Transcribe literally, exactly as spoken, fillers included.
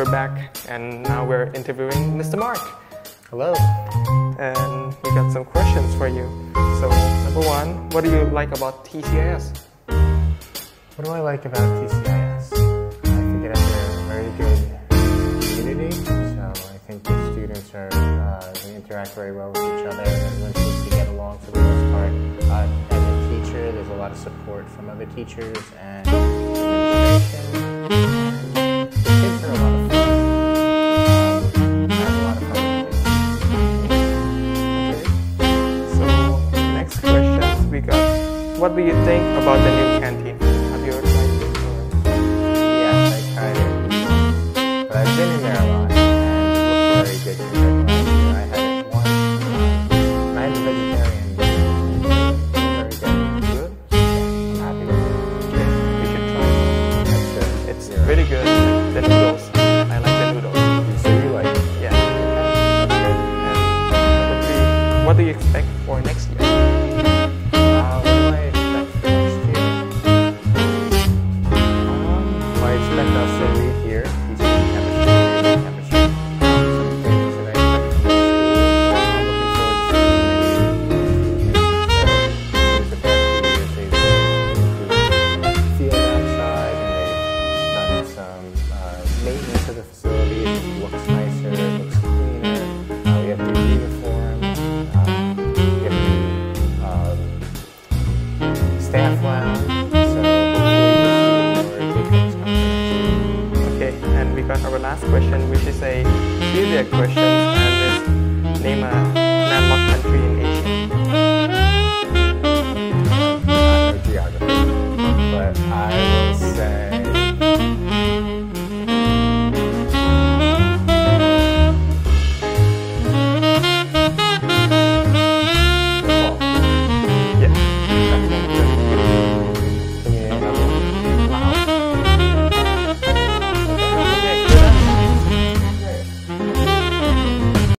we're back, and now we're interviewing Mister Mark. Hello. And we got some questions for you. So, number one, what do you like about T C I S? What do I like about T C I S? I think it has a very good community. So I think the students are uh, they interact very well with each other. Everyone seems to get along for the most part. Uh, as a teacher, there's a lot of support from other teachers and administration. And the kids are a lot of fun. Um, I have a lot of fun with it. Okay. So, next questions we got. What do you think about the new canteen? Have you tried it? Or? Yes, I tried it. But I've been in there a lot, and it looks very good compared to last year. I had it once, and I had a vegetarian dinner. Very good. Good? I'm happy with it. Okay, we should try it. That's good. It's You're really right. good. The noodles. I like the noodles. So you like it? Yeah. That's good. And number three, what do you expect for next year? Uh, what do I expect for next year? Um, I expect us to read here, teaching chemistry, and chemistry. Um, some things that I expect from the school. I'm looking forward to seeing many students. So, the past few years, they've improved the field outside, and they've done some uh, maintenance of the facility. It looks nicer, it looks cleaner. Uh, we have new uniforms. Um, we have new um, staff lounge, so hopefully we'll see more take-homes coming. Okay, and we got our last question, which is a trivia question.